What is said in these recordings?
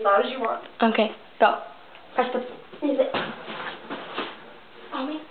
loud as you want. Okay, go. Press the music. Oh, me.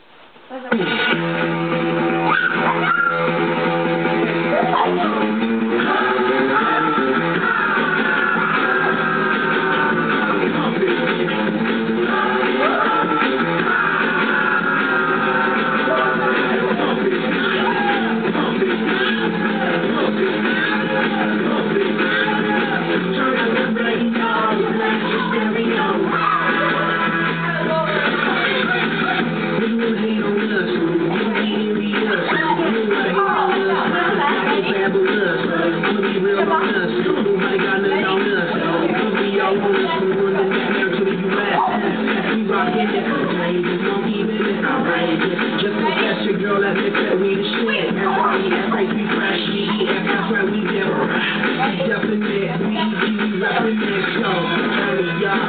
Just confess your girl, let me tell we the shit. That's right, we fresh, that's right, we never definite, we reppin' this, so turn it up,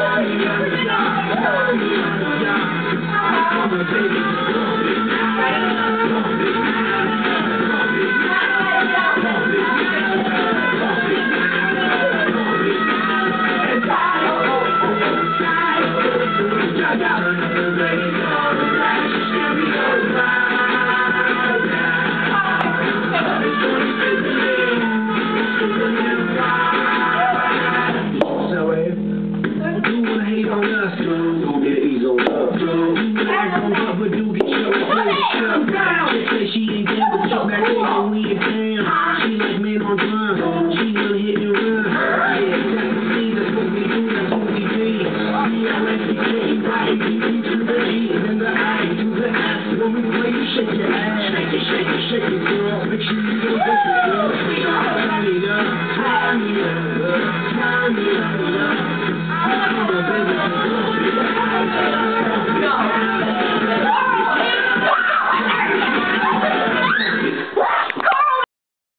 come on, shake it, girl. Make sure you don't get it, girl. Turn it up, turn it up, turn it up.